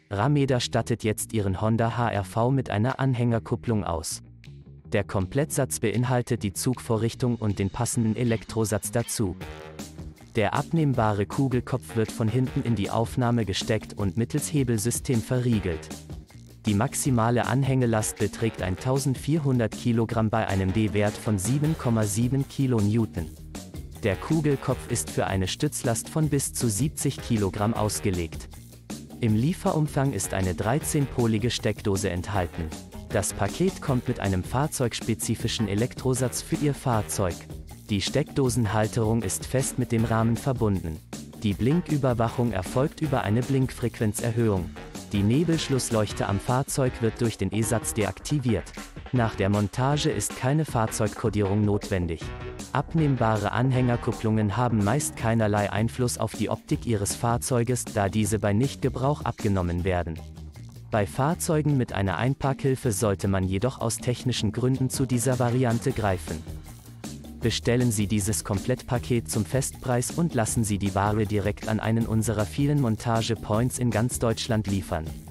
Rameda stattet jetzt ihren Honda HR-V mit einer Anhängerkupplung aus. Der Komplettsatz beinhaltet die Zugvorrichtung und den passenden Elektrosatz dazu. Der abnehmbare Kugelkopf wird von hinten in die Aufnahme gesteckt und mittels Hebelsystem verriegelt. Die maximale Anhängelast beträgt 1400 Kilogramm bei einem D-Wert von 7,7 kN. Der Kugelkopf ist für eine Stützlast von bis zu 70 Kilogramm ausgelegt. Im Lieferumfang ist eine 13-polige Steckdose enthalten. Das Paket kommt mit einem fahrzeugspezifischen Elektrosatz für Ihr Fahrzeug. Die Steckdosenhalterung ist fest mit dem Rahmen verbunden. Die Blinküberwachung erfolgt über eine Blinkfrequenzerhöhung. Die Nebelschlussleuchte am Fahrzeug wird durch den E-Satz deaktiviert. Nach der Montage ist keine Fahrzeugkodierung notwendig. Abnehmbare Anhängerkupplungen haben meist keinerlei Einfluss auf die Optik Ihres Fahrzeuges, da diese bei Nichtgebrauch abgenommen werden. Bei Fahrzeugen mit einer Einparkhilfe sollte man jedoch aus technischen Gründen zu dieser Variante greifen. Bestellen Sie dieses Komplettpaket zum Festpreis und lassen Sie die Ware direkt an einen unserer vielen Montage-Points in ganz Deutschland liefern.